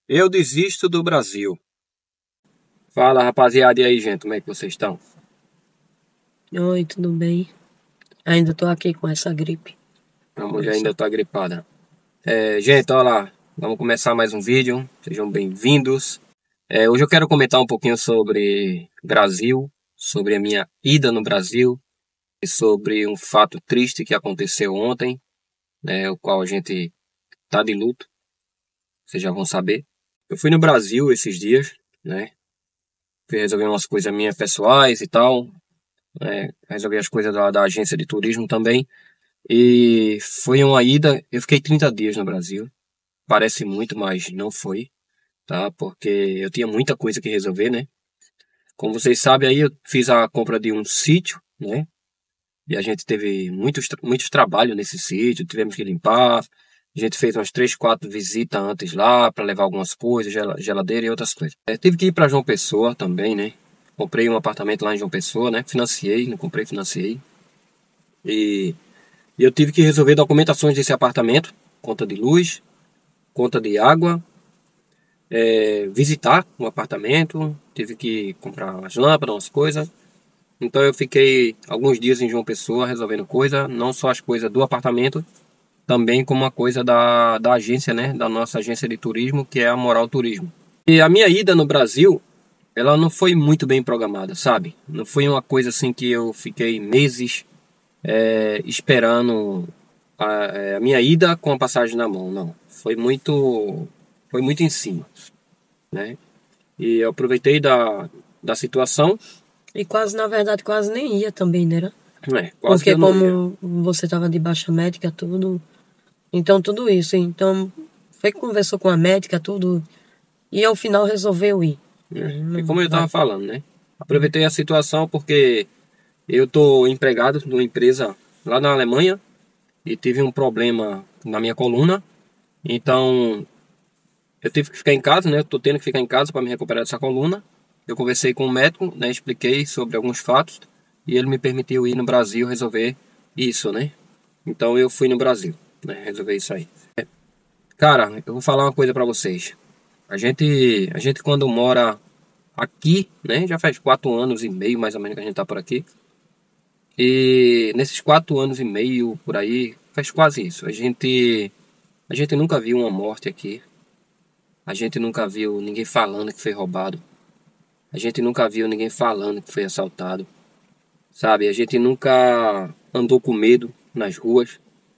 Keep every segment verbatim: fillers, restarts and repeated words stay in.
Eu desisto do Brasil. Fala, rapaziada, e aí, gente, como é que vocês estão? Oi, tudo bem? Ainda tô aqui com essa gripe. A mulher Nossa. ainda tá gripada. É, gente, olha lá, vamos começar mais um vídeo. Sejam bem-vindos. É, hoje eu quero comentar um pouquinho sobre Brasil, sobre a minha ida no Brasil e sobre um fato triste que aconteceu ontem, né, o qual a gente tá de luto, vocês já vão saber. Eu fui no Brasil esses dias, né? Fui resolver umas coisas minhas pessoais e tal, né? Resolvi as coisas da, da agência de turismo também. E foi uma ida, eu fiquei trinta dias no Brasil. Parece muito, mas não foi, tá? Porque eu tinha muita coisa que resolver, né? Como vocês sabem aí, eu fiz a compra de um sítio, né? E a gente teve muitos, tra- muitos trabalhos nesse sítio, tivemos que limpar. A gente fez umas três, quatro visitas antes lá para levar algumas coisas, gela- geladeira e outras coisas. É, tive que ir para João Pessoa também, né? Comprei um apartamento lá em João Pessoa, né? Financiei, não comprei, financiei. E E eu tive que resolver documentações desse apartamento, conta de luz, conta de água, é, visitar o apartamento, tive que comprar umas lâmpadas, umas coisas. Então eu fiquei alguns dias em João Pessoa resolvendo coisa, não só as coisas do apartamento, também como uma coisa da, da agência, né? Da nossa agência de turismo, que é a Moral Turismo. E a minha ida no Brasil, ela não foi muito bem programada, sabe? Não foi uma coisa assim que eu fiquei meses é, esperando a, é, a minha ida com a passagem na mão, não. Foi muito, foi muito em cima, né? E eu aproveitei da, da situação, E quase, na verdade, quase nem ia também, né? né? Quase que Porque eu não ia. como você tava de baixa médica, tudo. Então, tudo isso. Então, foi que conversou com a médica, tudo. E ao final resolveu ir. Né? E Não como eu estava vai. falando, né? Aproveitei a situação porque eu tô empregado numa empresa lá na Alemanha e tive um problema na minha coluna, então eu tive que ficar em casa, né? Eu tô tendo que ficar em casa para me recuperar dessa coluna. Eu conversei com o médico, né? Expliquei sobre alguns fatos e ele me permitiu ir no Brasil resolver isso, né? Então eu fui no Brasil, né? Resolver isso aí. Cara, eu vou falar uma coisa para vocês. A gente, a gente quando mora aqui, né? Já faz quatro anos e meio mais ou menos que a gente tá por aqui. E nesses quatro anos e meio por aí, faz quase isso. A gente, a gente nunca viu uma morte aqui. A gente nunca viu ninguém falando que foi roubado. A gente nunca viu ninguém falando que foi assaltado, sabe? A gente nunca andou com medo nas ruas.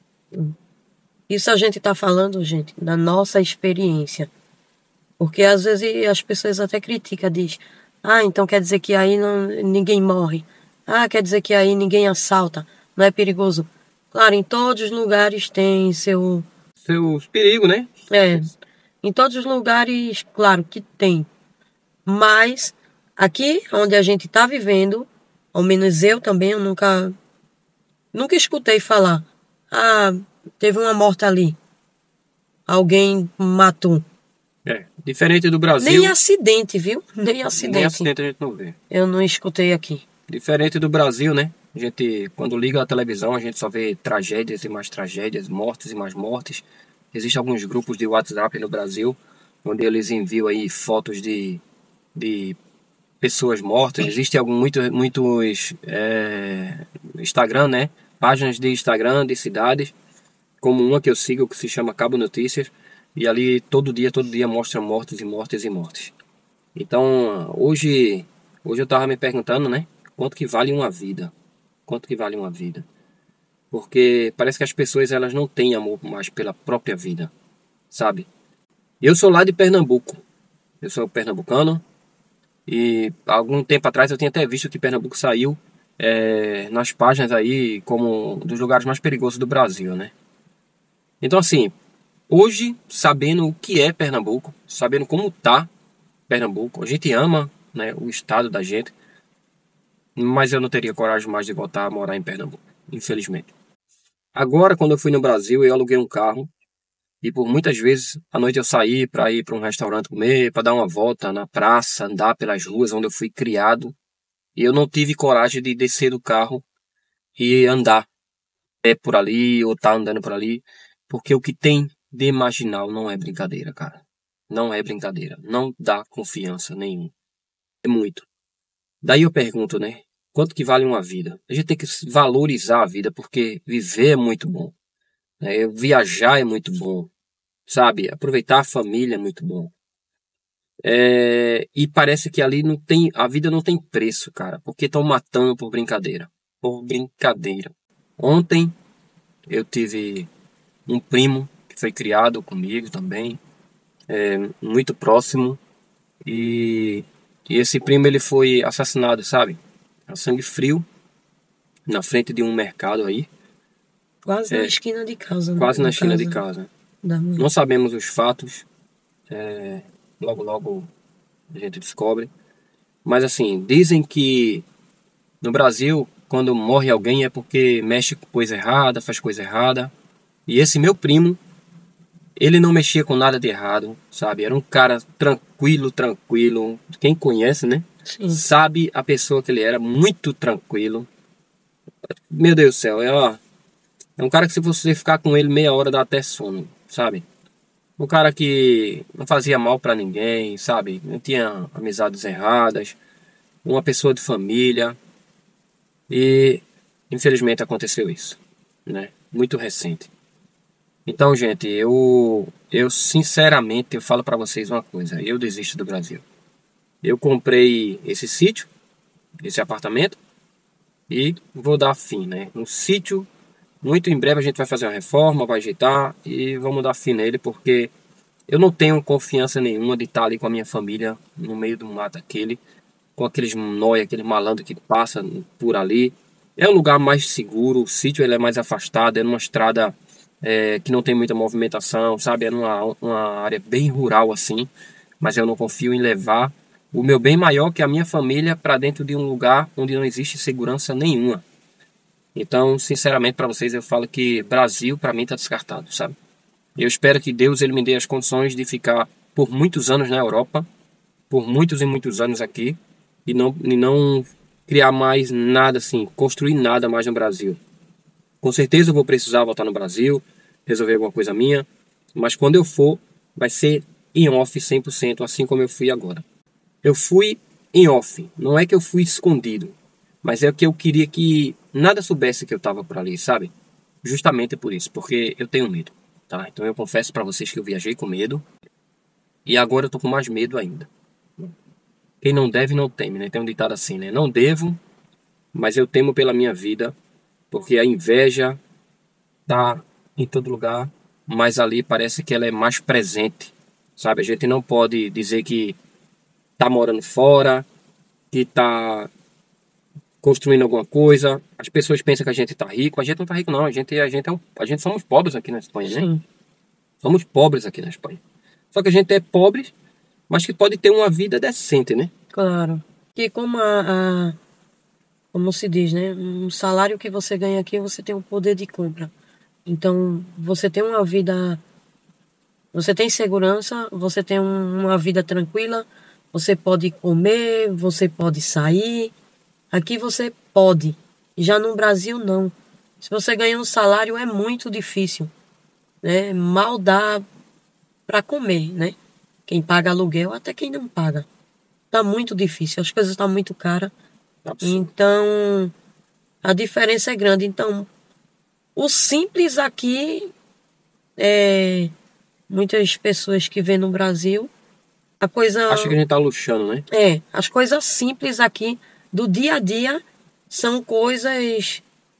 Isso a gente tá falando, gente, da nossa experiência. Porque às vezes as pessoas até criticam, diz, ah, então quer dizer que aí não, ninguém morre. Ah, quer dizer que aí ninguém assalta. Não é perigoso. Claro, em todos os lugares tem seu. Seus perigos, né? É, em todos os lugares, claro que tem. Mas aqui onde a gente está vivendo, ao menos eu também, eu nunca, nunca escutei falar. Ah, teve uma morte ali. Alguém matou. É. Diferente do Nem Brasil, acidente, viu? Nem nem acidente. acidente a gente não vê. Eu não escutei aqui. Diferente do Brasil, né? A gente, quando liga a televisão, a gente só vê tragédias e mais tragédias, mortes e mais mortes. Existem alguns grupos de WhatsApp no Brasil, onde eles enviam aí fotos de, de pessoas mortas. Existem alguns, muitos, muitos é, Instagram, né? Páginas de Instagram de cidades, como uma que eu sigo que se chama Cabo Notícias, e ali todo dia, todo dia mostra mortes e mortes e mortes. Então, hoje, hoje eu tava me perguntando, né? Quanto que vale uma vida? Quanto que vale uma vida? Porque parece que as pessoas elas não têm amor mais pela própria vida, sabe? Eu sou lá de Pernambuco. Eu sou pernambucano e há algum tempo atrás eu tinha até visto que Pernambuco saiu é, nas páginas aí como um dos lugares mais perigosos do Brasil, né? Então, assim, hoje, sabendo o que é Pernambuco, sabendo como tá Pernambuco, a gente ama, né, o estado da gente, mas eu não teria coragem mais de voltar a morar em Pernambuco, infelizmente. Agora, quando eu fui no Brasil, eu aluguei um carro e por muitas vezes à noite eu saí para ir para um restaurante comer, para dar uma volta na praça, andar pelas ruas onde eu fui criado, e eu não tive coragem de descer do carro e andar é por ali ou tá andando por ali, porque o que tem de marginal não é brincadeira, cara. Não é brincadeira. Não dá confiança nenhuma. É muito. Daí eu pergunto, né? Quanto que vale uma vida? A gente tem que valorizar a vida, porque viver é muito bom, né? Viajar é muito bom, sabe? Aproveitar a família é muito bom. É, e parece que ali não tem, a vida não tem preço, cara, porque estão matando por brincadeira. Por brincadeira. Ontem eu tive um primo que foi criado comigo também, é, muito próximo, e, e esse primo ele foi assassinado, sabe? A sangue frio, na frente de um mercado aí, Quase na esquina de casa, né? quase na Na esquina de casa casa. da mãe. Não sabemos os fatos, é, logo logo a gente descobre. Mas assim, dizem que no Brasil, quando morre alguém é porque mexe com coisa errada, faz coisa errada. E esse meu primo, ele não mexia com nada de errado, sabe? Era um cara tranquilo, tranquilo. Quem conhece, né? Sim. Sabe a pessoa que ele era, muito tranquilo. Meu Deus do céu, é, ó, é um cara que se você ficar com ele meia hora dá até sono, sabe? Um cara que não fazia mal pra ninguém, sabe? Não tinha amizades erradas. Uma pessoa de família. E infelizmente aconteceu isso, né? Muito recente. Então, gente, eu eu sinceramente eu falo pra vocês uma coisa, eu desisto do Brasil. Eu comprei esse sítio, esse apartamento e vou dar fim, né? Um sítio, muito em breve a gente vai fazer uma reforma, vai ajeitar e vamos dar fim nele porque eu não tenho confiança nenhuma de estar ali com a minha família no meio do mato aquele, com aqueles nóia, aquele malandro que passa por ali. É um lugar mais seguro, o sítio ele é mais afastado, é numa estrada é, que não tem muita movimentação, sabe? É numa uma área bem rural assim, mas eu não confio em levar o meu bem maior que a minha família para dentro de um lugar onde não existe segurança nenhuma. Então, sinceramente, para vocês eu falo que Brasil para mim está descartado, sabe? Eu espero que Deus ele me dê as condições de ficar por muitos anos na Europa, por muitos e muitos anos aqui, e não, e não criar mais nada assim, construir nada mais no Brasil. Com certeza eu vou precisar voltar no Brasil, resolver alguma coisa minha, mas quando eu for, vai ser em off cem por cento, assim como eu fui agora. Eu fui em off, não é que eu fui escondido, mas é que eu queria que nada soubesse que eu estava por ali, sabe? Justamente por isso, porque eu tenho medo, tá? Então eu confesso para vocês que eu viajei com medo e agora eu tô com mais medo ainda. Quem não deve não teme, né? Tem um ditado assim, né? Não devo, mas eu temo pela minha vida, porque a inveja tá em todo lugar, mas ali parece que ela é mais presente, sabe? A gente não pode dizer que tá morando fora, que tá construindo alguma coisa. As pessoas pensam que a gente tá rico, a gente não tá rico não, a gente a gente é um, a gente somos pobres aqui na Espanha, né? Sim, Somos pobres aqui na Espanha. Só que a gente é pobre, mas que pode ter uma vida decente, né? claro. Que como a, a- como se diz, né? Um salário que você ganha aqui, você tem um poder de compra. Então, você tem uma vida, você tem segurança, você tem um- uma vida tranquila, você pode comer, você pode sair. Aqui você pode. Já no Brasil, não. Se você ganha um salário, é muito difícil, né? Mal dá para comer, né? Quem paga aluguel, até quem não paga. Tá muito difícil, as coisas estão muito caras. Absurdo. Então, a diferença é grande. Então, o simples aqui é muitas pessoas que vêm no Brasil, a coisa Acho que a gente tá luxando, né? é, as coisas simples aqui do dia a dia são coisas,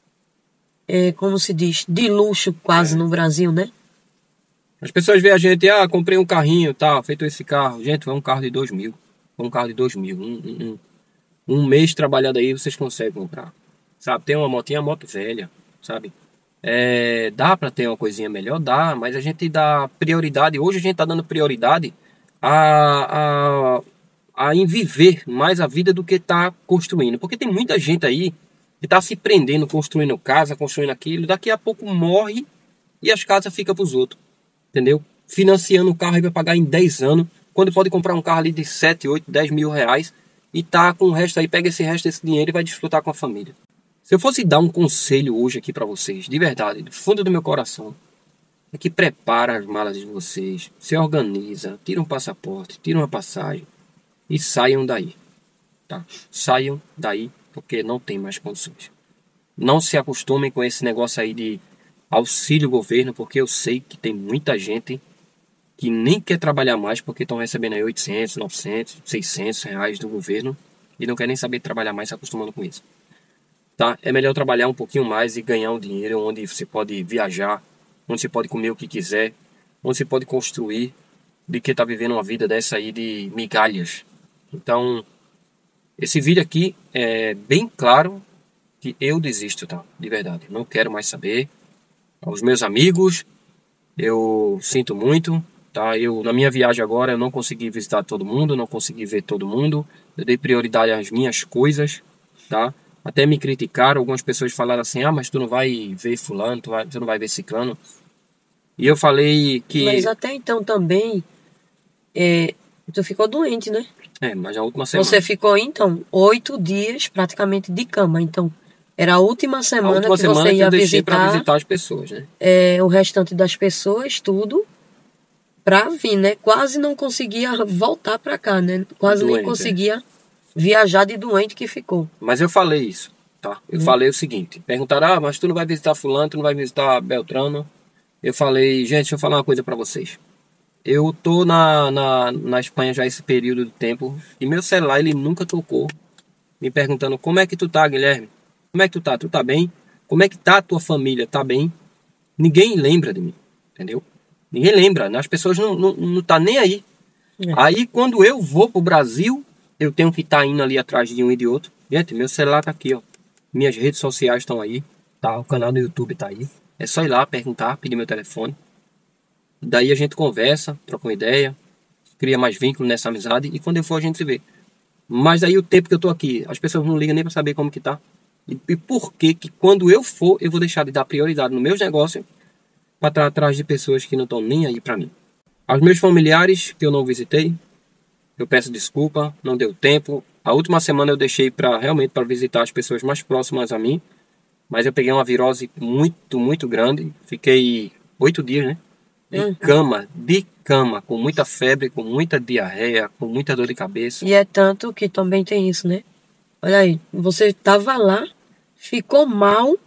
é, como se diz, de luxo quase no Brasil, né? As pessoas veem a gente, ah, comprei um carrinho, tá, feito esse carro. Gente, é um carro de dois mil. É um carro de dois mil. Um, um, um um mês trabalhando aí, vocês conseguem comprar. Sabe, tem uma motinha, moto velha, sabe? É, dá pra ter uma coisinha melhor? Dá, mas a gente dá prioridade. Hoje a gente tá dando prioridade a, a, a em viver mais a vida do que tá construindo. Porque tem muita gente aí que tá se prendendo, construindo casa, construindo aquilo. Daqui a pouco morre e as casas ficam pros outros. Entendeu? Financiando o carro aí vai pagar em dez anos, quando pode comprar um carro ali de sete, oito, dez mil reais e tá com o resto aí, pega esse resto desse dinheiro e vai desfrutar com a família. Se eu fosse dar um conselho hoje aqui pra vocês, de verdade, do fundo do meu coração, é que prepara as malas de vocês, se organiza, tira um passaporte, tira uma passagem e saiam daí, tá? Saiam daí porque não tem mais condições. Não se acostumem com esse negócio aí de auxílio governo, porque eu sei que tem muita gente que nem quer trabalhar mais porque estão recebendo aí oitocentos, novecentos, seiscentos reais do governo e não quer nem saber trabalhar mais se acostumando com isso. Tá? É melhor trabalhar um pouquinho mais e ganhar um dinheiro onde você pode viajar, onde você pode comer o que quiser, onde você pode construir, do que estar tá vivendo uma vida dessa aí de migalhas. Então, esse vídeo aqui é bem claro que eu desisto, tá? De verdade, não quero mais saber. Aos meus amigos, eu sinto muito, tá? Eu, na minha viagem agora, eu não consegui visitar todo mundo, não consegui ver todo mundo. Eu dei prioridade às minhas coisas, tá? Até me criticaram, algumas pessoas falaram assim, ah, mas tu não vai ver fulano, tu, vai, tu não vai ver ciclano. E eu falei que... Mas até então também, é, tu ficou doente, né? É, mas na última semana. Você ficou, então, oito dias praticamente de cama. Então, era a última semana, a última que semana você que ia eu deixei visitar, para visitar as pessoas, né? É, o restante das pessoas, tudo, pra vir, né? Quase não conseguia voltar pra cá, né? Quase Doente, nem conseguia é. viajar de doente que ficou. Mas eu falei isso, tá? Eu hum. falei o seguinte, perguntaram, ah, mas tu não vai visitar fulano, tu não vai visitar Beltrano. Eu falei, gente, deixa eu falar uma coisa pra vocês. Eu tô na, na, na Espanha já esse período de tempo e meu celular, ele nunca tocou me perguntando, como é que tu tá, Guilherme? Como é que tu tá? Tu tá bem? Como é que tá a tua família? Tá bem? Ninguém lembra de mim, entendeu? Ninguém lembra, né? As pessoas não, não, não tá nem aí. É. Aí, quando eu vou pro Brasil, eu tenho que estar tá indo ali atrás de um e de outro. Gente, meu celular tá aqui, ó. Minhas redes sociais estão aí, tá? O canal do YouTube tá aí. É só ir lá, perguntar, pedir meu telefone. Daí a gente conversa, troca uma ideia, cria mais vínculo nessa amizade e quando eu for a gente se vê. Mas aí o tempo que eu tô aqui, as pessoas não ligam nem para saber como que tá. E, e por que que quando eu for, eu vou deixar de dar prioridade nos meus negócios para estar atrás de pessoas que não estão nem aí para mim. Aos meus familiares que eu não visitei, eu peço desculpa, não deu tempo. A última semana eu deixei para realmente para visitar as pessoas mais próximas a mim, mas eu peguei uma virose muito, muito grande. Fiquei oito dias, né? De uhum. cama, de cama, com muita febre, com muita diarreia, com muita dor de cabeça. E é tanto que também tem isso, né? Olha aí, você estava lá, ficou mal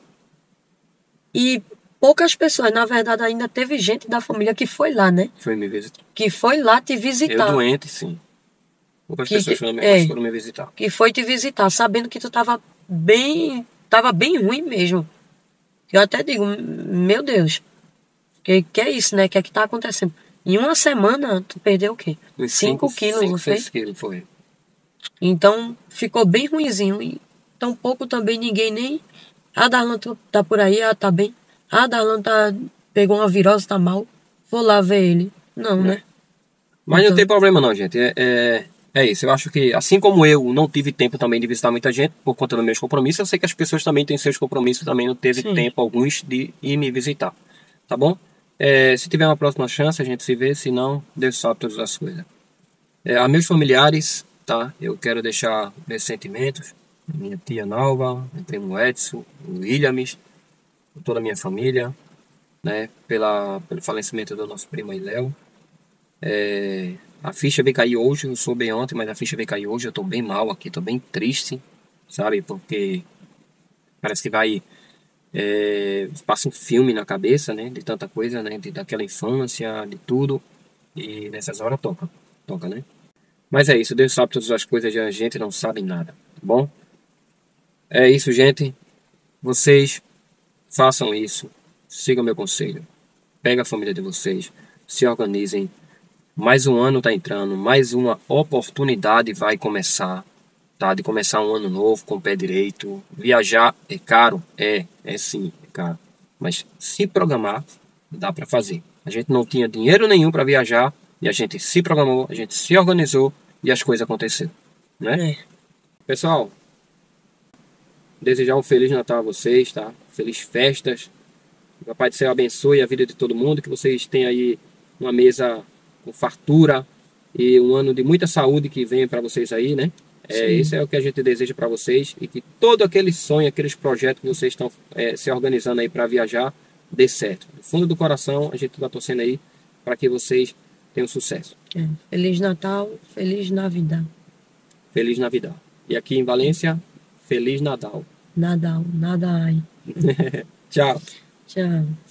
e poucas pessoas, na verdade ainda teve gente da família que foi lá, né? Foi me visitar. Que foi lá te visitar. Eu doente, sim. Poucas que, pessoas foram, é, foram me visitar. Que foi te visitar, sabendo que tu estava bem, tava bem ruim mesmo. Eu até digo, meu Deus, que, que é isso, né? O que é que tá acontecendo? Em uma semana, tu perdeu o quê? cinco quilos, não foi? cinco quilos, foi. Então, ficou bem ruinzinho. E tão pouco também ninguém nem... Ah, Darlan tá por aí, ah, tá bem. Ah, Darlan tá... pegou uma virose, tá mal. Vou lá ver ele. Não, não. né? Mas então... não tem problema não, gente. É, é, é isso. Eu acho que, assim como eu não tive tempo também de visitar muita gente, por conta dos meus compromissos, eu sei que as pessoas também têm seus compromissos, também não teve Sim. tempo, alguns, de ir me visitar. Tá bom? É, se tiver uma próxima chance, a gente se vê. Se não, Deus sabe todas as coisas. É, a meus familiares, tá? Eu quero deixar meus sentimentos. Minha tia Nalva, meu primo Edson, o Williams, toda a minha família, né? Pela, pelo falecimento do nosso primo Léo. É, a ficha veio cair hoje, eu soube ontem, mas a ficha veio cair hoje. Eu tô bem mal aqui, tô bem triste, sabe? Porque parece que vai... É, passa um filme na cabeça, né, de tanta coisa, né, de, daquela infância, de tudo, e nessas horas toca, toca, né, mas é isso, Deus sabe todas as coisas e a gente não sabe nada, tá bom? É isso, gente, vocês façam isso, sigam meu conselho, pega a família de vocês, se organizem, mais um ano tá entrando, mais uma oportunidade vai começar, tá? De começar um ano novo com o pé direito. Viajar é caro? É, é sim, é caro. Mas se programar, dá para fazer. A gente não tinha dinheiro nenhum para viajar e a gente se programou, a gente se organizou e as coisas aconteceram, né? É. Pessoal, desejar um Feliz Natal a vocês, tá? Feliz festas. O Papai do Céu abençoe a vida de todo mundo, que vocês tenham aí uma mesa com fartura e um ano de muita saúde que venha para vocês aí, né? É, isso é o que a gente deseja para vocês e que todo aquele sonho, aqueles projetos que vocês estão é, se organizando aí para viajar, dê certo. Do fundo do coração, a gente está torcendo aí para que vocês tenham sucesso. É. Feliz Natal, Feliz Navidad. Feliz Navidad. E aqui em Valência, Feliz Nadal. Nadal, nada ai. Tchau. Tchau.